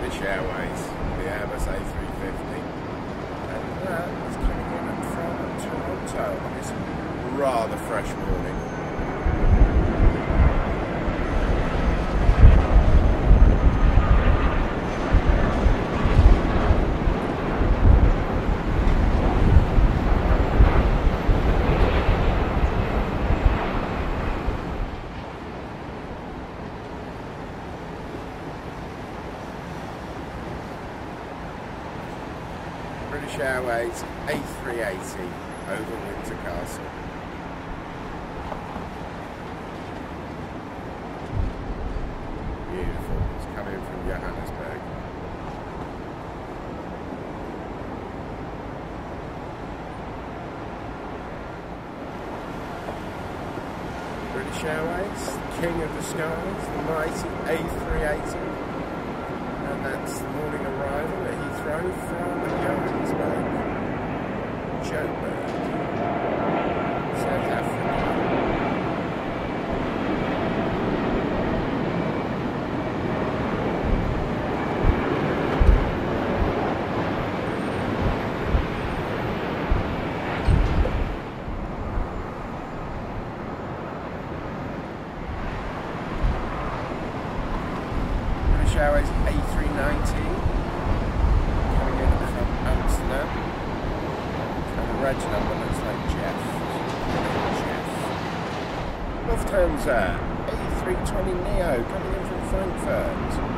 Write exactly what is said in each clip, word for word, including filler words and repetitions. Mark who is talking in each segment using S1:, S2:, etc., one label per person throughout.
S1: British Airways, the Airbus A three fifty, and that is coming in from Toronto on this rather fresh morning. British Airways A three eighty over Windsor Castle. Beautiful. It's coming from Johannesburg. British Airways, king of the skies, the mighty A three eighty. And that's the morning arrival at Heathrow from Johannesburg, Joburg, South Africa. British Airways A three ninety coming in from Amsterdam, and the reg number looks like Jeff. Jeff. Lufthansa A three twenty neo coming in from Frankfurt.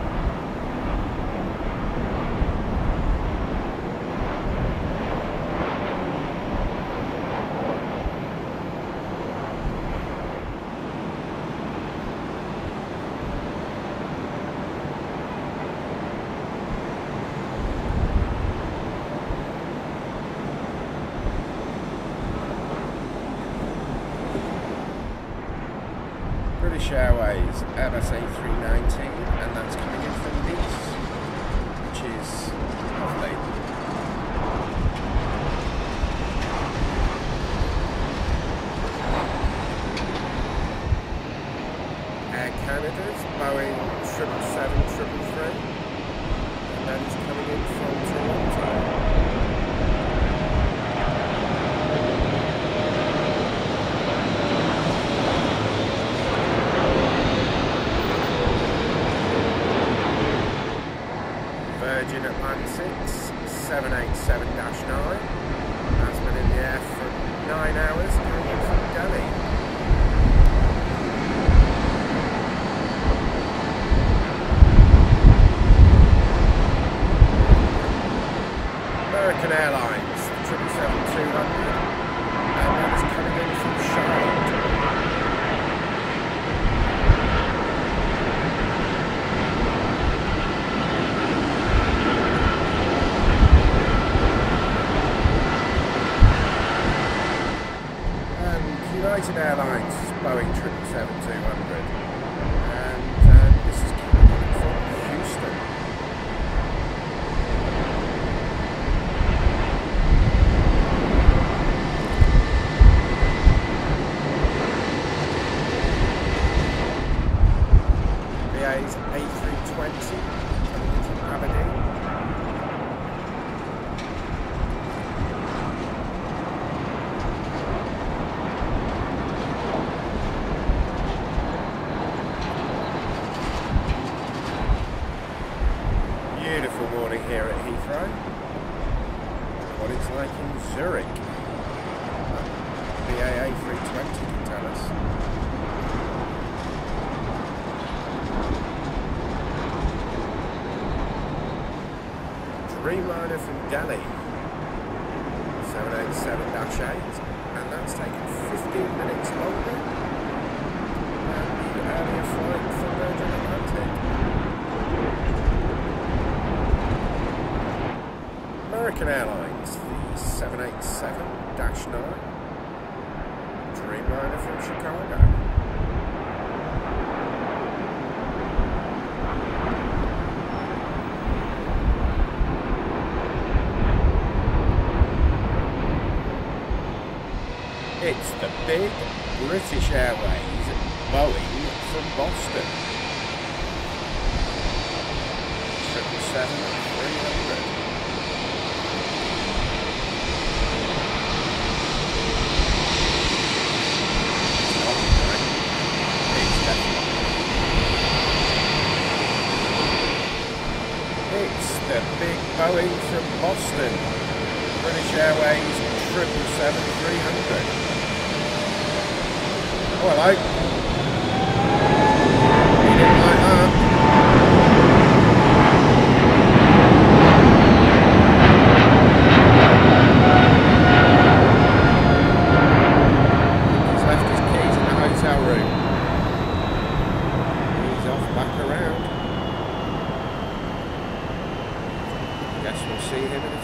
S1: British Airways Airbus A three ninety, and that's coming in from Nice, which is lovely. Air Canada's Boeing seven seven three three, and that is coming in from Toronto. Virgin Atlantic's seven eighty-seven dash nine, that's been in the air for nine hours, coming in from Delhi. American Airlines, seven seven two hundred, and that is coming in from Charlotte. United Airlines Boeing seven seven two hundred, and uh, this is coming in from Houston. B A's A three twenty coming in from Aberdeen. Beautiful morning here at Heathrow. What it's like in Zurich. B A A three twenty can tell us. Dreamliner from Delhi, seven eighty-seven dash eight, and that's taken fifteen minutes longer than the earlier flight from Virgin Atlantic. American Airlines, the seven eighty-seven dash nine, Dreamliner from Chicago. It's the big British Airways Boeing from Boston. seven three hundred. It's the big Boeing from Boston, British Airways triple seven three hundred. Oh, hello. He didn't like that. He's left his keys in the hotel room. He's off back around. Guess we'll see him in a